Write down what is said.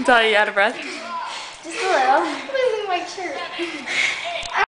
Is that you out of breath? Just a little. I'm losing my shirt.